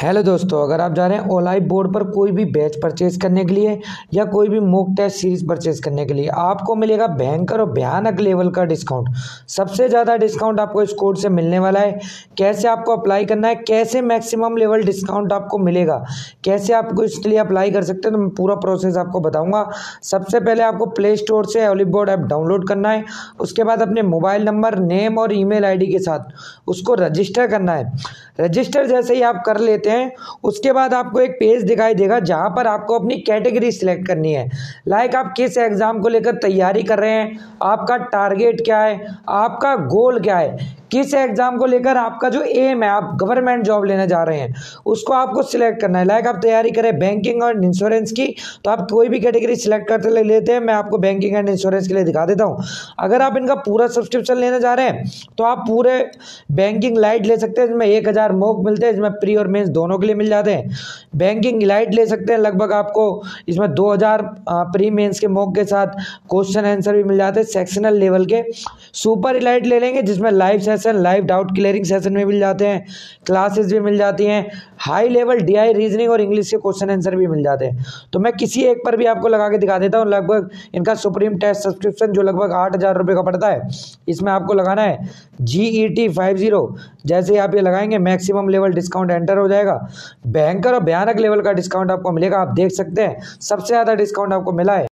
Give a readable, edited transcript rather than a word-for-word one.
Hello दोस्तों, अगर आप जा रहे हैं ओलाइव बोर्ड पर कोई भी बैच परचेज करने के लिए या कोई भी मॉक टेस्ट सीरीज परचेज करने के लिए आपको मिलेगा भयंकर और भयानक लेवल का डिस्काउंट। सबसे ज़्यादा डिस्काउंट आपको इस कोड से मिलने वाला है। कैसे आपको अप्लाई करना है, कैसे मैक्सिमम लेवल डिस्काउंट आपको मिलेगा, कैसे आपको इसके लिए अप्लाई कर सकते हैं, तो मैं पूरा प्रोसेस आपको बताऊँगा। सबसे पहले आपको प्ले स्टोर से ओलिव बोर्ड ऐप डाउनलोड करना है। उसके बाद अपने मोबाइल नंबर, नेम और ईमेल आईडी के साथ उसको रजिस्टर करना है। रजिस्टर जैसे ही आप कर लेते हैं उसके बाद आपको एक पेज दिखाई देगा जहां पर आपको अपनी कैटेगरी सिलेक्ट करनी है। लाइक आप किस एग्जाम को लेकर तैयारी कर रहे हैं, आपका टारगेट क्या है, आपका गोल क्या है, किस एग्जाम को लेकर आपका जो एम है, आप गवर्नमेंट जॉब लेने जा रहे हैं, उसको आपको सिलेक्ट करना है। लाइक आप तैयारी करें बैंकिंग और इंश्योरेंस की, तो आप कोई भी कैटेगरी सिलेक्ट करते लेते हैं। मैं आपको बैंकिंग एंड इंश्योरेंस के लिए दिखा देता हूं। अगर आप इनका पूरा सब्सक्रिप्शन लेने जा रहे हैं तो आप पूरे बैंकिंग लाइट ले सकते हैं, जिसमें 1000 मॉक मिलते हैं, जिसमें प्री और मेंस दोनों के लिए मिल जाते हैं। बैंकिंग लाइट ले सकते हैं, लगभग आपको इसमें 2000 प्री मेंस के मॉक के साथ क्वेश्चन आंसर भी मिल जाते हैं सेक्शनल लेवल के। सुपर इलाइट ले लेंगे जिसमें live session, live doubt clearing session में मिल जाते हैं, क्लासेस भी मिल जाती हैं, हाई लेवल डीआई रीजनिंग और इंग्लिश के क्वेश्चन आंसर भी मिल जाते हैं। तो मैं किसी एक पर भी आपको लगा के दिखा देता हूँ। लगभग इनका सुप्रीम टेस्ट सब्सक्रिप्शन जो लगभग 8000 रुपये का पड़ता है, इसमें आपको लगाना है GET 50। जैसे ही आप ये लगाएंगे मैक्सिमम लेवल डिस्काउंट एंटर हो जाएगा। भयंकर और भयानक लेवल का डिस्काउंट आपको मिलेगा। आप देख सकते हैं सबसे ज़्यादा डिस्काउंट आपको मिला है।